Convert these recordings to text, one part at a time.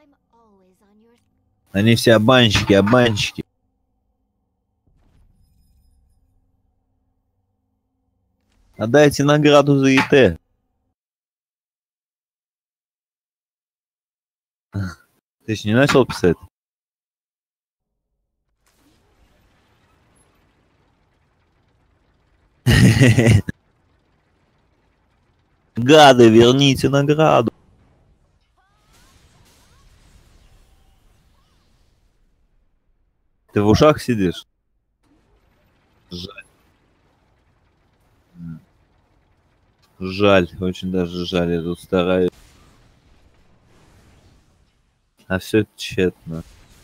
Они все обманщики, обманщики. Отдайте награду за ИТ. Ты еще не начал писать? Гады, верните награду. Ты в ушах сидишь? Жаль. Жаль, очень даже жаль, я тут стараюсь. А все тщетно.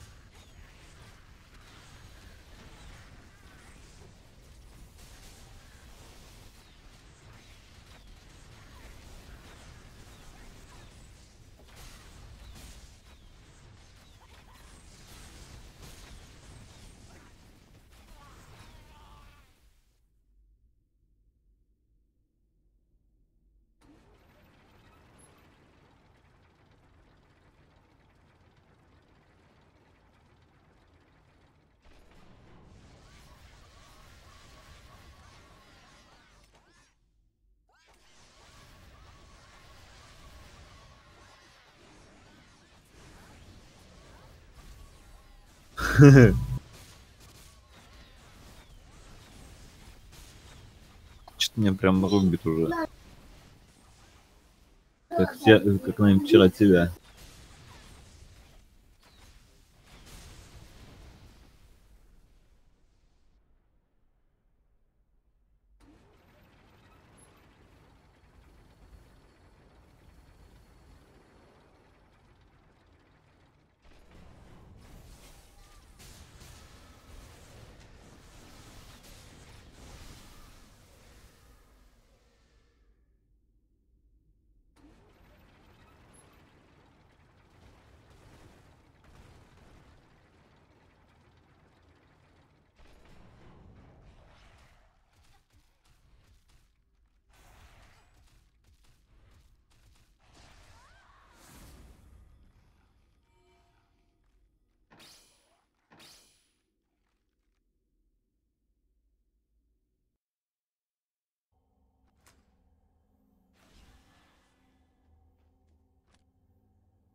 Что-то меня прям рубит уже. Как наверное, вчера тебя.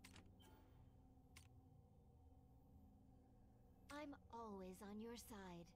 I'm always on your side.